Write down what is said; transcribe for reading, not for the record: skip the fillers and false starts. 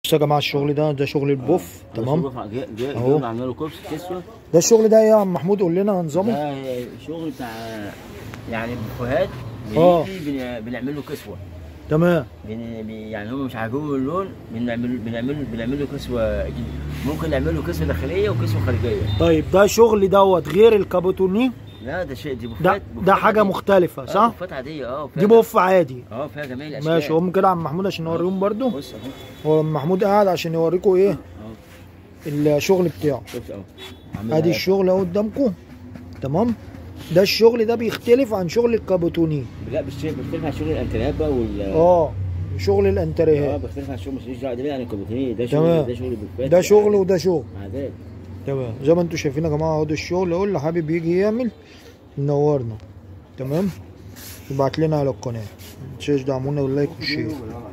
بصوا يا جماعه الشغل ده شغل البوف. تمام اهو عاملين له كسوه. ده الشغل ده ايه يا عم محمود؟ قول لنا نظامه. ده شغل بتاع يعني بوفيهات. بنعمل له كسوه. تمام. يعني هم مش عاجبهم اللون، بنعمل له كسوه. ممكن نعمل له كسوه داخليه وكسوه خارجيه. طيب ده شغل دوت غير الكابوتوني؟ لا ده شيء، دي بوفات. ده حاجه عادية. مختلفه صح؟ بوفات عاديه. دي بوف عادي. فيها جميع الاشكال. ماشي. هم كده عم محمود عشان نوريهم برده. بص اهو. هو محمود قاعد عشان يوريكم ايه الشغل بتاعه. شفت اهو. ادي الشغل اهو قدامكم. تمام. ده الشغل ده بيختلف عن شغل الكابوتوني. لا بيختلف عن شغل الانتريهات بقى شغل الانتريهات. بيختلف عن شغل مش دعوه ده عن الكابوتوني. ده شغل بوفات. ده شغل وده شغل عادات. تمام. زي ما انتم شايفين يا جماعه اهو ده الشغل اهو. اللي حابب يجي يعمل ينورنا. تمام. يبعت لنا على القناه. متنسوش دعمونا باللايك والشير.